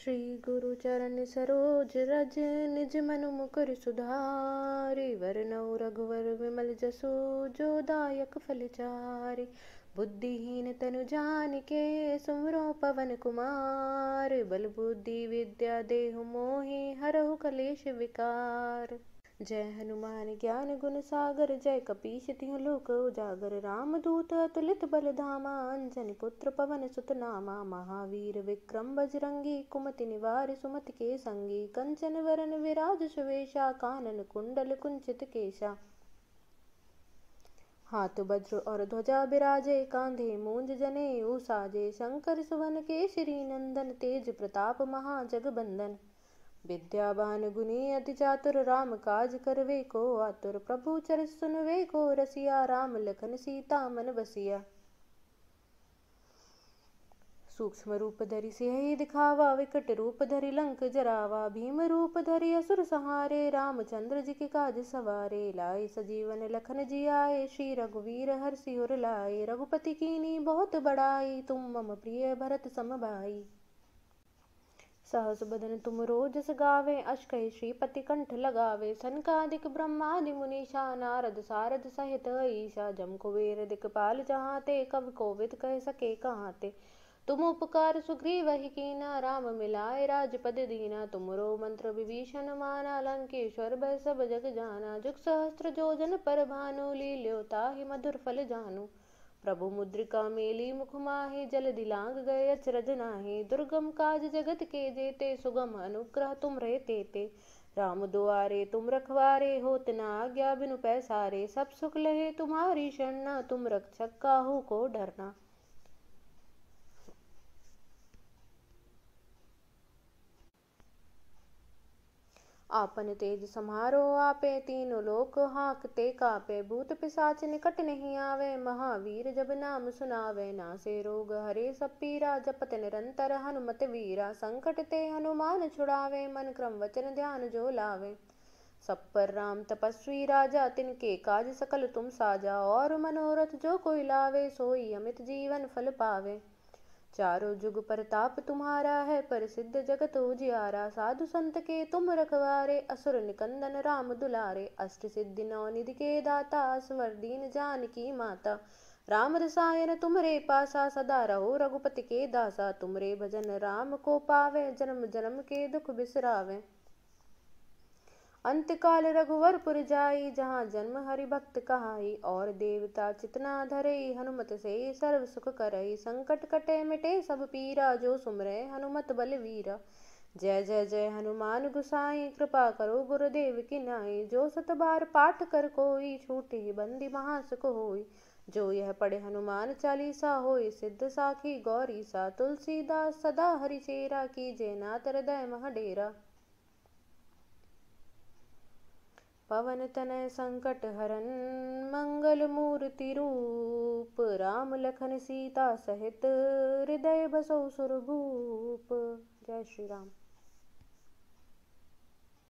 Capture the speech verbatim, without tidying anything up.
श्री गुरु चरण सरोज रज निज मनु मुकुर सुधारि। वरनउ रघुवर विमल जसु जो दायक फल चारि। बुद्धिहीन तनु जानिके सुमिरो पवन कुमार। बल बुद्धि विद्या देहु मोहि हरहु कलेश विकार। जय हनुमान ज्ञान गुण सागर जय कपीश तिहुँ लोक उजागर। रामदूत अतुलित बल धामा अंजनी पुत्र पवन सुत नामा। महावीर विक्रम बजरंगी कुमति निवार सुमति के संगी। कंचन वरन विराज सुवेशा कानन कुंडल कुंचित केशा। हाथ वज्र और ध्वजा बिराजे कांधे मूंज जनेऊ साजे। शंकर सुवन केसरी नंदन तेज प्रताप महाजगबंदन। विद्यावान गुणी अति चातुर राम काज करवे को आतुर। प्रभु चरित सुनवे को रसिया राम लखन सीता मन बसिया। सूक्ष्म रूप धरि सियहि दिखावा विकट रूप धरि लंक जरावा। भीम रूप धरि असुर संहारे रामचंद्र जी के काज सवारे। लाए सजीवन लखन जियाए श्री रघुवीर हर्षि उर लाए। रघुपति कीन्ही बहुत बड़ाई तुम मम प्रिय भरत सम भाई। सहस बदन तुम रोजस गावे अष कहि श्रीपति कंठ लगावे। सनकादिक ब्रह्मादि मुनीषा नारद सारद सहित ईशा। जम कुबेर दिक्पाल जहाँ ते कवि कोविद कह सके कहाँ ते। तुम उपकार सुग्रीवहि कीना राम मिलाए राजपद दीना। तुमरो मंत्र विभीषण माना लंकेश्वर भय सब जग जाना। जुग सहस्त्र जोजन पर भानु लील्यो ताहि मधुर फल जानु। प्रभु मुद्रिका मेली मुख माहि जल दिलांग गए अचरज नाहि। दुर्गम काज जगत के जेते सुगम अनुग्रह तुम रे तेते। राम दुआरे तुम रखवारे होत न आज्ञा बिनु पैसारे। सब सुख लहे तुम्हारी शरणा तुम रक्षक काहू को डरना। आपन तेज समारो आपे तीनों लोक हांकते कापे। भूत पिशाच निकट नहीं आवे महावीर जब नाम सुनावे। नासे रोग हरे सब पीरा जपत निरंतर हनुमत वीरा। संकट ते हनुमान छुड़ावे मन क्रम वचन ध्यान जो लावे। सब पर राम तपस्वी राजा तिनके काज सकल तुम साजा। और मनोरथ जो कोई लावे सोई अमित जीवन फल पावे। चारों जुग परताप तुम्हारा है प्रसिद्ध जगत उजियारा। साधु संत के तुम रखवारे असुर निकंदन राम दुलारे। अष्ट सिद्धि नौ निधि के दाता असवर दीन जानकी माता। राम रसायन तुमरे पासा सदा रहो रघुपति के दासा। तुमरे भजन राम को पावे जन्म जन्म के दुख बिसरावे। अंतकाल रघुवरपुर जाई जहाँ जन्म हरि भक्त कहाई। और देवता चितना धरई हनुमत से सर्व सुख करई। संकट कटे मिटे सब पीरा जो सुमरे हनुमत बलवीरा। जय जय जय हनुमान गुसाई कृपा करो गुरुदेव की नाई। जो सत बार पाठ कर कोई छूटे बंदी महासुख होई। जो यह पढ़े हनुमान चालीसा होई सिद्ध साखी गौरी सा। तुलसीदास सदा हरि चेरा कीजे नाथ हृदय मह डेरा। पवन तनय संकट हरन मंगल मूर्ति रूप। राम लखन सीता सहित हृदय बसौ सुरभूप। जय श्री राम।